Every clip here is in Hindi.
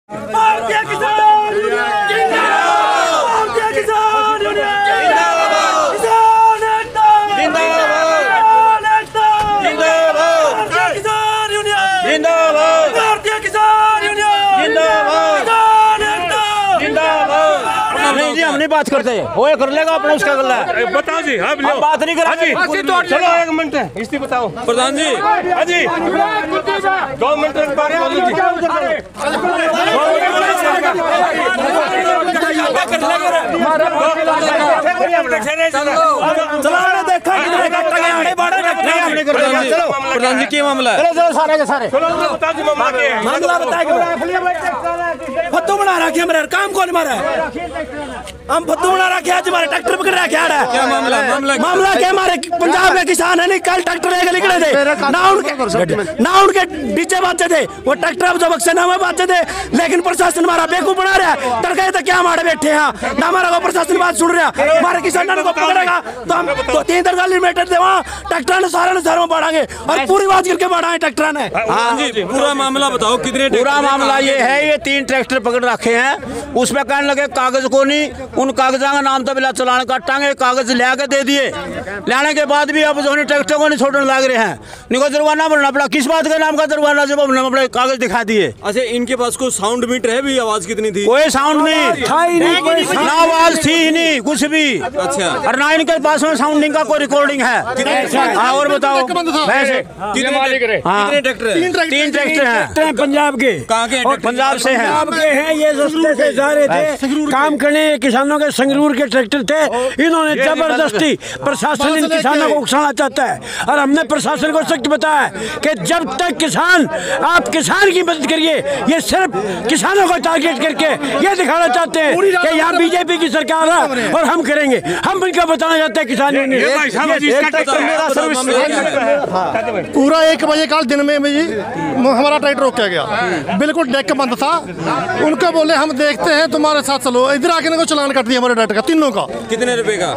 हम नहीं बात करते हैं, वो कर लेगा अपना उसका गल्ला है। बताओ जी। हाँ बात नहीं करेंगे। चलो 1 मिनट इसकी बताओ प्रधान जी। हाँ जी 2 मिनट प्रधान जी क्या मामला है? सारे के सारे मामला फत्तू बना रखे हमारे काम कौन मारा है? हम फत्तू बना रखे आज हमारे ट्रैक्टर पकड़ रखे है। क्या मामला? मामला क्या? हमारे पंजाब में किसान है नहीं, कल ट्रैक्टर लेकर निकले थे ना उनके डीजे बाजते थे, वो ट्रैक्टर जो बक्सेना में बाजते थे, लेकिन प्रशासन हमारा बेवकूफ बना रहा है। तड़के तो क्या मारे बैठे हैं ना, हमारा को प्रशासन बात सुन रहा है। हमारे किसानों को पकड़ेगा तो हम 3 मीटर दे वहाँ ट्रैक्टर ने सारे शहरों में बढ़ाएंगे और पूरी बात करके बढ़ाए ट्रैक्टर ने। हाँ जी पूरा मामला बताओ कितने? पूरा मामला ये है, ये 3 ट्रैक्टर पकड़ रखे हैं, उसमें कहने लगे कागज को नहीं, उन कागजा का नाम तो बिला चलान काटांगे, कागज ले के दे दिए। लाने के बाद भी अब जो ट्रैक्टर को नहीं छोड़ने लग रहे हैं, निको जुर्माना भरना पड़ा। किस बात के नाम का जुर्माना जब हमने अपने कागज दिखा दिए? अच्छा इनके पास कोई साउंड मीटर है भी? आवाज कितनी थी? कोई साउंड नहीं, ना आवाज थी ही नहीं कुछ भी। अच्छा और ना इनके पास में साउंडिंग का कोई रिकॉर्डिंग है। हाँ और बताओ कितने मालिक रहे? कितने ट्रैक्टर है? 3 ट्रैक्टर हैं पंजाब के। कहाँ के? पंजाब से हैं। ये रस्ते से जा रहे थे काम करने, किसानों के संगरूर के ट्रैक्टर थे। इन्होंने जबरदस्ती प्रशासन इन किसानों को उकसाना चाहता है और हमने प्रशासन को सख्त बताया कि जब तक किसान, आप किसान की मदद करिए। ये सिर्फ किसानों को टारगेट करके ये दिखाना चाहते हैं कि यहाँ बीजेपी की सरकार है और हम करेंगे। हम इनको बताना चाहते हैं किसान पूरा 1 बजे कल दिन में जी हमारा ट्रैक्टर रोका गया, बिल्कुल डेक बंद था। उनको बोले हम देखते हैं तुम्हारे साथ चलो, इधर आके इनको चलान कट दिया हमारे ट्रैक्टर का, तीनों का। कितने रुपए का?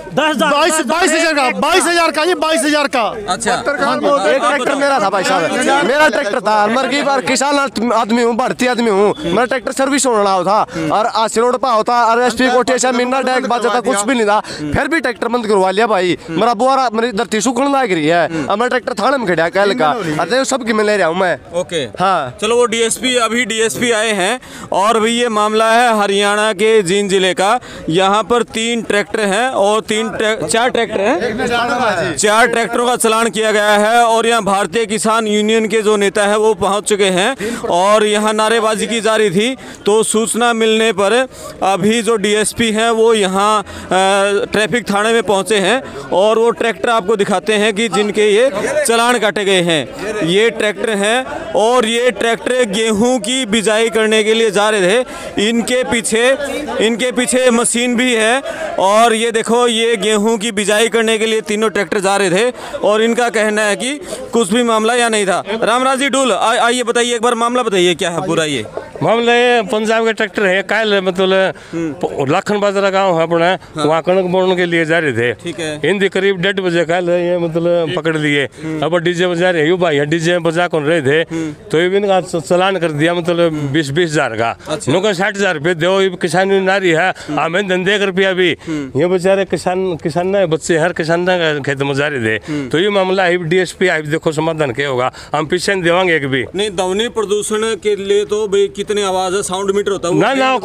22,000 का। 22,000 का जी, 22,000 का। अच्छा एक ट्रैक्टर मेरा था भाई साहब, मेरा ट्रैक्टर था। मरगी बार किसान आदमी हूँ, भर्ती आदमी हूँ, मेरा ट्रैक्टर सर्विस होने रहा था और आसी रोड पर होता RSP कोठे से मिन्ना डैक बाजा था, कुछ भी नहीं था, फिर भी ट्रैक्टर बंद करवा लिया भाई। मेरा बुआरा मेरी धरती सुखने लग रही है, मेरा ट्रैक्टर थाने में खड़ा कल का, अरे सब की मैं ले रहा हूँ मैं। ओके हाँ चलो वो DSP अभी DSP आए हैं और भाई ये मामला है हरियाणा के जींद जिले का। यहाँ पर 3 ट्रैक्टर हैं और 4 ट्रैक्टर हैं, 4 ट्रैक्टरों का चालान किया गया है और यहाँ भारतीय किसान यूनियन के जो नेता है वो पहुँच चुके हैं और यहाँ नारेबाजी की जा रही थी। तो सूचना मिलने पर अभी जो DSP हैं वो यहाँ ट्रैफिक थाने में पहुँचे हैं और वो ट्रैक्टर आपको दिखाते हैं कि जिनके ये चालान काटे गए हैं। ये ट्रैक्टर हैं और ये ट्रैक्टर गेहूं की बिजाई करने के लिए जा रहे थे। इनके पीछे मशीन भी है और ये देखो ये गेहूं की बिजाई करने के लिए तीनों ट्रैक्टर जा रहे थे और इनका कहना है कि कुछ भी मामला या नहीं था। रामराज जी डूल आइए बताइए, एक बार मामला बताइए क्या है पूरा? ये मामला ये पंजाब के ट्रैक्टर है, कल मतलब लाखन बाजरा गाँव है अपना, वहाँ कणक बोने के लिए जा रहे थे। ठीक है। हिंदी करीब 1:30 बजे कल ये मतलब पकड़ लिए। अब डीजे बजा रहे यू भाई, डीजे बजा कौन रहे थे तो ये इनका चलान कर दिया मतलब 20,000 का। नुका 60,000 रुपये दो, किसान नारी है हमें धंधे का रुपया भी। ये बेचारे किसान बच्चे हर किसान खेत में जा रहे थे। तो ये मामला DSP आई देखो समाधान क्या होगा, हम पीछे देवांगे एक भी नहीं। ध्वनि प्रदूषण के लिए तो भाई कितनी आवाज है, साउंड मीटर होता है ना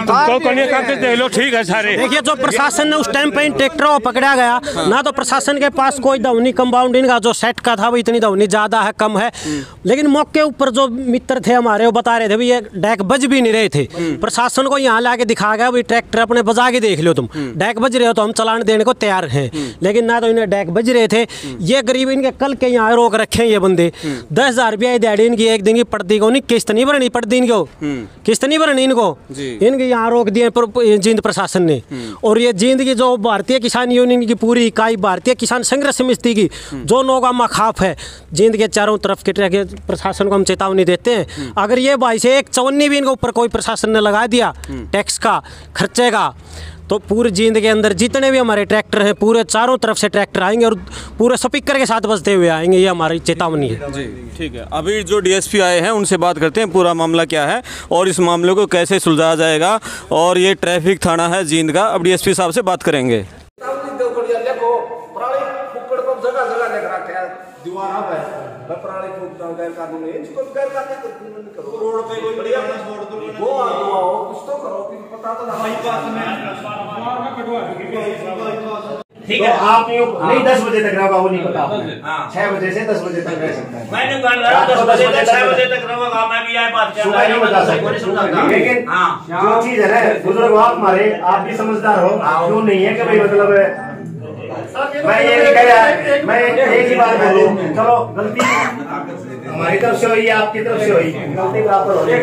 कोई ठीक है सारे। देखिए जो प्रशासन ने उस टाइम पे इन ट्रैक्टरों को पकड़ा गया ना, तो प्रशासन के पास कोई ध्वनि कंपाउंडिंग का जो सेट का था वो इतनी ध्वनि ज्यादा है कम है, लेकिन मौके ऊपर जो मित्र थे हमारे वो बता रहे थे भाई ये डैक बज भी नहीं रहे थे। प्रशासन को यहाँ लाके दिखा गया भाई ट्रैक्टर अपने बजा के देख लो, तुम डैक बज रहे हो तो हम चालान देने को तैयार हैं। लेकिन ना तो इन्हें डैक बज रहे थे, ये गरीब इनके कल के यहाँ रोक रखे ये बंदे। 10,000 रुपया दिहाड़ी इनकी एक दिन की पड़ती को नहीं, किस्त नहीं भरनी पड़ती इनको, किस्त नहीं भरनी इनको, इनके यहाँ रोक दिए जींद प्रशासन ने। और ये जींद की जो भारतीय किसान यूनियन की पूरी इकाई भारतीय किसान संघर्ष समिति की जो नोगामा खाप है, जींद के चारों तरफ के प्रशासन को हम चेतावनी देते हैं, अगर ये भाई से एक चवन्नी भी इनके ऊपर कोई प्रशासन ने लगा दिया टैक्स का खर्चे का, तो पूरे जींद के अंदर जितने भी हमारे ट्रैक्टर हैं पूरे चारों तरफ से ट्रैक्टर आएंगे और पूरे स्पीकर के साथ बजते हुए आएंगे, ये हमारी चेतावनी है। जी ठीक है, अभी जो डीएसपी आए हैं उनसे बात करते हैं पूरा मामला क्या है और इस मामले को कैसे सुलझाया जाएगा। और ये ट्रैफिक थाना है जींद का, अब डीएसपी साहब से बात करेंगे। ठीक है, आप नहीं 10 बजे तक रहोगा, वो नहीं पता, 6 बजे से 10 बजे तक रह सकता है। मैंने कहा 10 बजे से 6 बजे तक रहूंगा, मैं भी यह बात कर रहा हूं, नहीं बता सकता। लेकिन जो चीज है ना बुजुर्ग, आप हमारे, आप भी समझदार हो, क्यों नहीं है कि भाई मतलब मैं ये नहीं कह रहा, मैं एक ही बात बोलूं, चलो गलती हमारी तरफ से हुई, आपकी तरफ से हुई, गलती बराबर हो।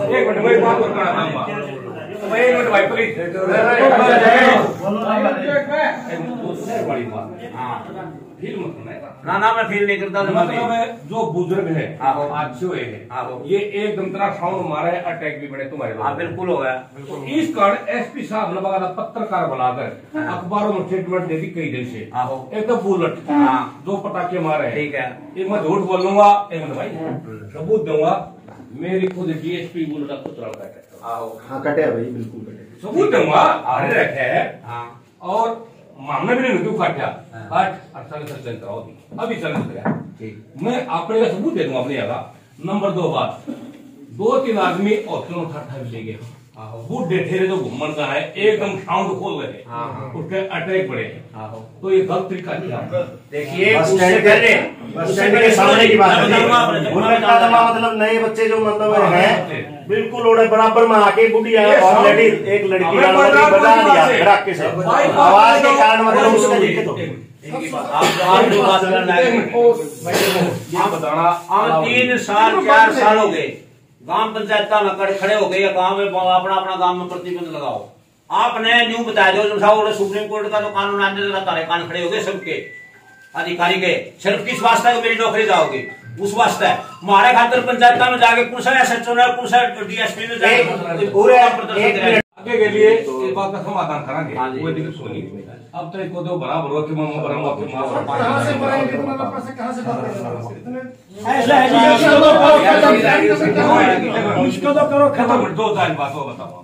ना मैं फील नहीं करता। मतलब जो बुजुर्ग है अच्छे हुए हैं, ये एकदम तरह साउंड मारा है, अटैक भी बने तुम्हारे। हाँ बिल्कुल हो गया। इस कारण एसपी साहब ने बकायदा पत्रकार बुलाकर अखबारों में स्टेटमेंट दे दी कई दिन से, एकदम बुलेट दो पटाखे मारे। ठीक है, एक मैं झूठ बोल लूंगा, एक मैं भाई सबूत दूंगा, मेरी खुद डीएसपी बुलेट पुतला कटे भाई, बिल्कुल कटे, सबूत दूंगा, आने रखे है और मामला भी नहीं क्यों काटा 8-48 दिन कराओ अभी चल रहा है। मैं अपने का सबूत दे दूंगा अपने जगह। नंबर 2 बात, 2-3 आदमी ऑप्शन उठा भी ले गए, बूढ़े ठेरे तो घूमन का है, एकदम साउंड खोल गए, उसके अटैक पड़े, तो ये गलत तरीका किया। देखिए उससे पहले बस स्टैंड के सामने की बात है, मतलब नए बच्चे जो मतलब है बिल्कुल ओढ़े बराबर में आके बुढ़िया और लेडीज, एक लड़की बजा दिया धड़ाके से, आवाज के कारण मतलब उसका दिक्कत हो गई। हम 3 साल 4 साल हो गए गांव पंचायत में खड़े हो गए, गांव में अपना अपना गांव में प्रतिबंध लगाओ। आपने न्यू बताया जो सुप्रीम कोर्ट का तो कानून आने लगा, तारे कान खड़े हो गए सबके अधिकारी के। सिर्फ किस वास्ते मेरी नौकरी जाओगी, उस वास्ते हमारे खातर पंचायत में जाके कुछ SHO ने कुछ डीएसपी ने जाके पूरे आगे के लिए इस बात का समाधान करेंगे। वो दिक्कत सुनी अब तक को तो बराबर हो कि इसको तो करो खत्म, 2 साल बात हो बताओ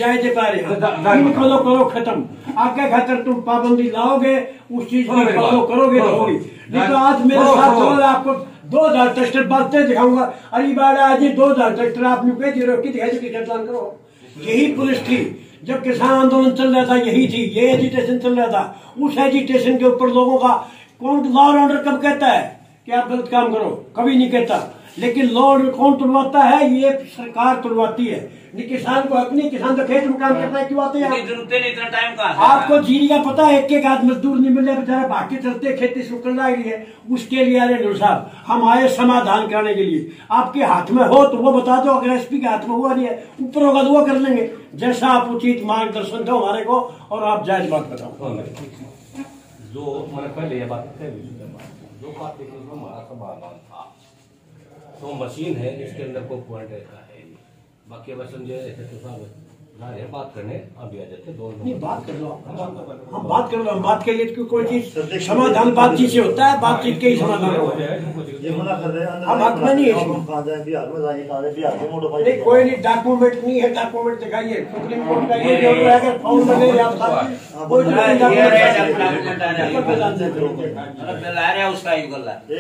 करो खत्म। आगे खातर तुम पाबंदी लाओगे, उस चीज को फॉलो करोगे तो होगी। नहीं तो आज मेरे साथ चलो, आपको 2000 ट्रैक्टर बांटते दिखाऊंगा। अरे बार आज 2000 ट्रैक्टर आपने पे जीरो की दिखाई करो। यही पुलिस थी जब किसान आंदोलन चल रहा था, यही थी, ये एजिटेशन चल रहा था। उस एजिटेशन के ऊपर लोगों का कौन लॉ एंड ऑर्डर कब कहता है कि आप गलत काम करो, कभी नहीं कहता। लेकिन लॉ ऑर्डर कौन तुड़वाता है? ये सरकार तुड़वाती है। नहीं किसान को अपनी, किसान तो खेत में काम करता है, क्यों आते हैं इतना टाइम का? आपको जीरी का पता है, एक आध मजदूर नहीं मिल रहा बेचारा, बाकी चलते खेती शुक्र रही है। उसके लिए अरे साहब हम आए समाधान करने के लिए। आपके हाथ में हो तो वो बता दो, अगर एसपी के हाथ में हुआ नहीं है, ऊपर होगा तो वो कर लेंगे, जैसा आप उचित मार्गदर्शन दो हमारे को, और आप जायज बात बताओ। जो मैंने पहले ये बात जो बात हमारा समाधान था, तो मशीन है इसके अंदर कोई पॉइंट रहता है, बाकी बस बात करने अभी आ जाते 2 बात कर लो, हम बात कर लो, हम बात के लिए कोई चीज समाधान बातचीत से होता है, बातचीत के ही समाधान होता है। हम हक में नहीं है, कोई नहीं, डॉक्यूमेंट नहीं है, डॉक्यूमेंट दिखाइए सुप्रीम कोर्ट का ये जो है फॉर्म बने उसका ही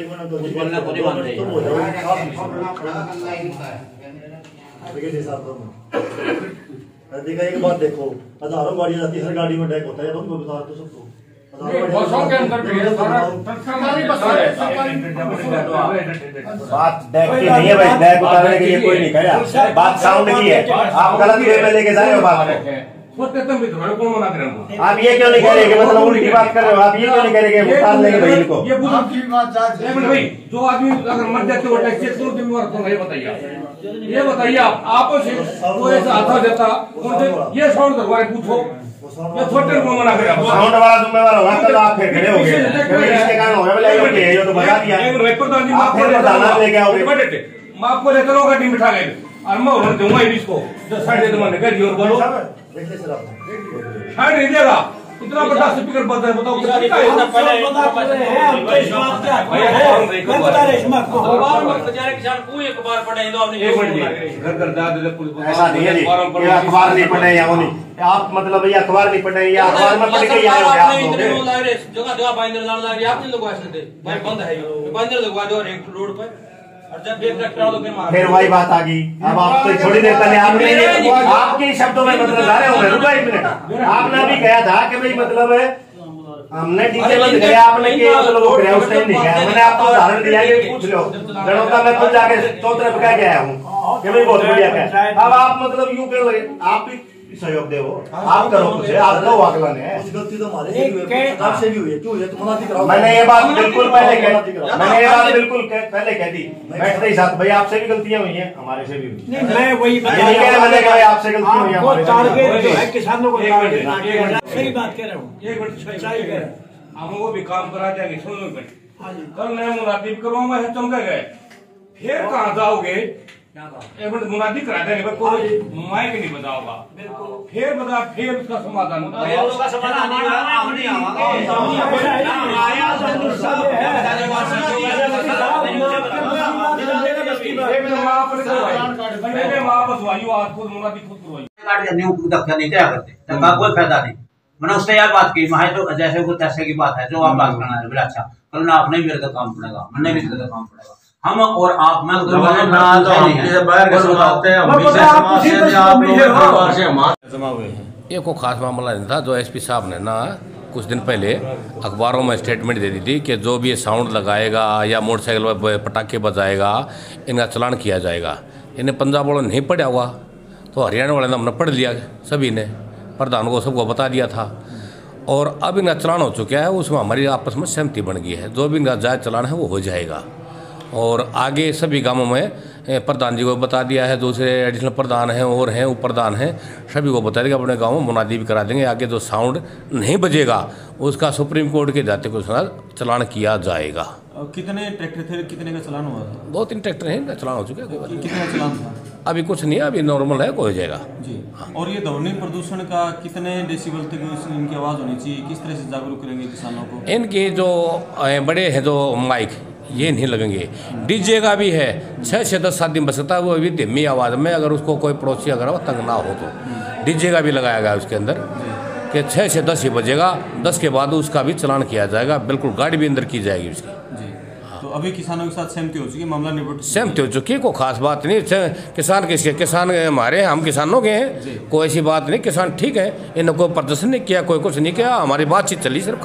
देखा एक बात देखो, हजारों गाड़ियां जाती है, हर गाड़ी में डैक होता है, तुमको बता दो सबको। बसों के अंदर बात डैक की नहीं है भाई, डैक उतारने के लिए कोई नहीं कह रहा, बात साउंड की है। आप गलत वे में लेके जा रहे हो बात को। आप ये क्यों नहीं कह रहे कि मतलब उल्टी बात कर रहे हो? आप ये क्यों नहीं कह रहे कि उतार लेंगे भाई इनको? भाई जो आदमी अगर मर जाते हो टैक्सी तो जिम्मेवार, ये बताइए आप कोई ऐसा हाथा देता ये साउंड दरबार पूछो, ये छोटे को मना करे, साउंड वाला जिम्मेवार होगा तो आप फिर खड़े हो गए, इसके कारण हो गया, ये तो बता दिया, आप फिर बताना लेके आओगे। मैं आपको लेकर गाड़ी बिठा गए और मैं और दूंगा इसको जो साइड दे मैंने कह दियो और बोलो साइड नहीं देगा इतना बड़ा स्पीकर बंद है बताओ कितना का है पहले बता रहे इसमें बार बार बेचारे किसान कोई एक बार पढ़े तो आपने एक मिनट घर घर दाद दे पुलिस ऐसा नहीं है जी, ये अखबार नहीं पढ़े या वो नहीं आप मतलब ये अखबार नहीं पढ़े या अखबार में पढ़ के आए हो आप लोग जगह जगह बाइंदर डाल रहा है आपने लगवा सकते भाई बंद है बाइंदर लगवा दो एक रोड पे और जब एक ट्रैक्टर हो तो फिर वही बात आ गई। अब आप तो थोड़ी देर पहले आपने आपके शब्दों में मतलब जा रहे होंगे रुको एक मिनट, आपने अभी कहा था कि भाई मतलब हमने डीजे बंद किया आपने के मतलब वो गया उस टाइम नहीं किया, मैंने आपको उदाहरण दिया कि पूछ लो जनता में खुद जाके चौथरे पे कह गया हूँ कि भाई बहुत बढ़िया है। अब आप मतलब यूं करो आप भी सहयोग दे आप करो कुछ आप दो आकलन है गलती तो हमारे से भी हुई आपसे भी हुई है क्यों ये तो मुनादी कराओ। मैंने ये बात बिल्कुल पहले कह दी बैठते ही साथ भाई आपसे भी गलतियां हुई हैं हमारे से भी हुई नहीं मैं वही मैंने कहा आपसे गलती हुई है टारगेट जो है किसानों को सही बात कह रहा हूँ एक मिनट सच्चाई है हम वो भी काम करा जाएंगे सुनो एक मिनट कल मैं मुनादी करूँ मैं चमका गए फिर कहाँ जाओगे एक मिनट मुनादी करा देंगे कोई माइक नहीं बताओगा फिर बता फिर उसका समाधान कोई फायदा नहीं। मैंने उससे यार बात की मैं तो जैसे को तैसे की बात है जो आप बात करना है बोला अच्छा कल ना आपने मेरे का काम पड़ेगा मैंने भी तेरे का काम पड़ेगा हम और आप मैं ये को खास मामला नहीं था। जो एसपी साहब ने ना कुछ दिन पहले अखबारों में स्टेटमेंट दे दी थी कि जो भी ये साउंड लगाएगा या मोटरसाइकिल पर पटाखे बजाएगा इनका चलान किया जाएगा। इन्हें पंजाब वालों ने नहीं पढ़ा हुआ तो हरियाणा वाले ने हमने पढ़ लिया, सभी ने प्रधान को सबको बता दिया था और अब इनका चलान हो चुका है। उसमें हमारी आपस में सहमति बन गई है, जो भी इनका जायज़ चलान है वो हो जाएगा। और आगे सभी गांवों में प्रधान जी को बता दिया है, दूसरे एडिशनल प्रधान हैं और हैं उप प्रधान हैं, सभी को बता देंगे अपने गांव में मुनादी भी करा देंगे। आगे जो साउंड नहीं बजेगा उसका सुप्रीम कोर्ट के जाते को चलान किया जाएगा। कितने ट्रैक्टर थे, कितने का चलान हुआ था? 2-3 ट्रैक्टर हैं, चलान हो चुका है। कितना चलान था? अभी कुछ नहीं है, अभी नॉर्मल है, हो जाएगा जी। और ये ध्वनि प्रदूषण का कितने डेसिबल तक इनकी आवाज़ होनी चाहिए, किस तरह से जागरूक करेंगे किसानों को? इनके जो बड़े हैं जो माइक ये नहीं लगेंगे। डीजे का भी है 6 से 10 दिन बज सकता है, वो भी धीमी आवाज़ में, अगर उसको कोई पड़ोसी अगर वो तंग ना हो तो डीजे का भी लगाया गया उसके अंदर कि 6 से 10 ही बजेगा, 10 के बाद उसका भी चलान किया जाएगा। बिल्कुल गाड़ी भी अंदर की जाएगी उसकी जी। तो अभी किसानों के साथ सहमति हो चुकी है, मामला निपट सहमति हो चुकी है, कोई खास बात नहीं। किसान किसके, किसान हमारे, हम किसानों के हैं, कोई ऐसी बात नहीं। किसान ठीक है, इन्होंने कोई प्रदर्शन नहीं किया, कोई कुछ नहीं किया, हमारी बातचीत चली सिर्फ।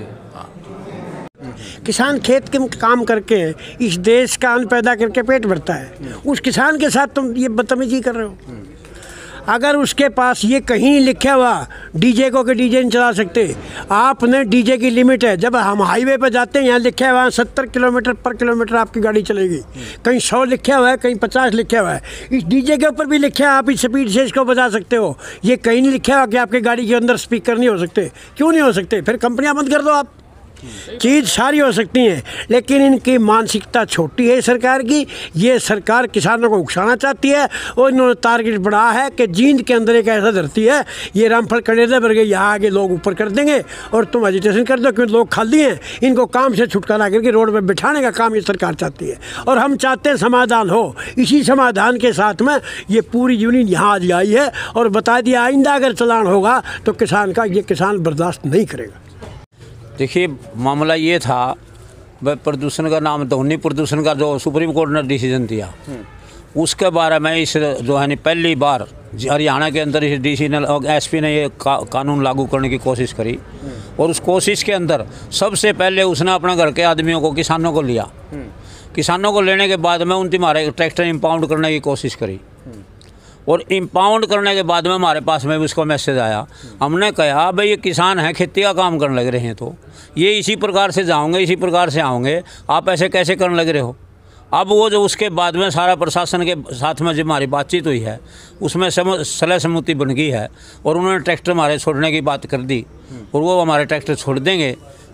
किसान खेत के काम करके इस देश का अन्न पैदा करके पेट भरता है, उस किसान के साथ तुम ये बदतमीजी कर रहे हो। अगर उसके पास ये कहीं लिखा हुआ डीजे को कि डीजे नहीं चला सकते, आपने डीजे की लिमिट है। जब हम हाईवे पर जाते हैं यहाँ लिखा हुआ है 70 किलोमीटर पर किलोमीटर आपकी गाड़ी चलेगी, कहीं 100 लिखा हुआ है, कहीं 50 लिखा हुआ है। इस डीजे के ऊपर भी लिखा है आप इस स्पीड से इसको बजा सकते हो, ये कहीं नहीं लिखा हुआ कि आपकी गाड़ी के अंदर स्पीकर नहीं हो सकते। क्यों नहीं हो सकते? फिर कंपनियाँ बंद कर दो आप। चीज़ सारी हो सकती हैं, लेकिन इनकी मानसिकता छोटी है सरकार की। ये सरकार किसानों को उकसाना चाहती है और इन्होंने टारगेट बढ़ाया है कि जींद के अंदर एक ऐसा धरती है, ये रामफल कनेडा भर गए, यहाँ आगे लोग ऊपर कर देंगे और तुम एजिटेशन कर दो, क्योंकि लोग खाली हैं। इनको काम से छुटकारा करके रोड पर बिठाने का काम ये सरकार चाहती है और हम चाहते हैं समाधान हो। इसी समाधान के साथ में ये पूरी यूनियन यहाँ आज आई है और बता दिया आइंदा अगर चलान होगा तो किसान का, ये किसान बर्दाश्त नहीं करेगा। देखिए मामला ये था, प्रदूषण का नाम ध्वनि प्रदूषण का जो सुप्रीम कोर्ट ने डिसीजन दिया उसके बारे में इस जो है पहली बार हरियाणा के अंदर इस डीसी ने एसपी ने ये कानून लागू करने की कोशिश करी और उस कोशिश के अंदर सबसे पहले उसने अपने घर के आदमियों को, किसानों को लिया। किसानों को लेने के बाद में उनकी हमारे ट्रैक्टर इम्पाउंड करने की कोशिश करी और इम्पाउंड करने के बाद में हमारे पास में भी उसको मैसेज आया। हमने कहा भाई ये किसान हैं, खेती का काम करने लग रहे हैं, तो ये इसी प्रकार से जाओगे, इसी प्रकार से आओगे, आप ऐसे कैसे करने लग रहे हो। अब वो जो उसके बाद में सारा प्रशासन के साथ में जो हमारी बातचीत हुई है उसमें सलाह सहमति बन गई है और उन्होंने ट्रैक्टर हमारे छोड़ने की बात कर दी और वो हमारे ट्रैक्टर छोड़ देंगे।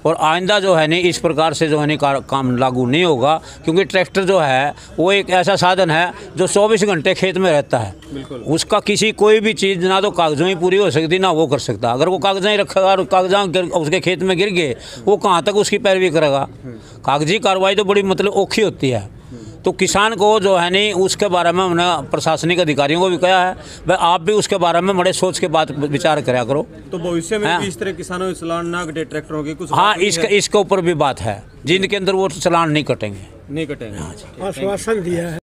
और आइंदा जो है नहीं इस प्रकार से जो है नहीं काम लागू नहीं होगा, क्योंकि ट्रैक्टर जो है वो एक ऐसा साधन है जो 24 घंटे खेत में रहता है। उसका किसी कोई भी चीज़ ना तो कागजों ही पूरी हो सकती ना वो कर सकता। अगर वो कागजां ही रखेगा और कागजां उसके खेत में गिर गए, वो कहाँ तक उसकी पैरवी करेगा। कागजी कार्रवाई तो बड़ी मतलब औखी होती है। तो किसान को जो है नहीं उसके बारे में हमने प्रशासनिक अधिकारियों को भी कहा है, भाई आप भी उसके बारे में बड़े सोच के बात विचार करा करो। तो भविष्य में भी इस तरह किसानों के चालान ना कटे ट्रैक्टरों के कुछ? हाँ, इसके ऊपर भी बात है, जिनके अंदर वो चालान नहीं कटेंगे। नहीं कटेंगे। आश्वासन दिया है।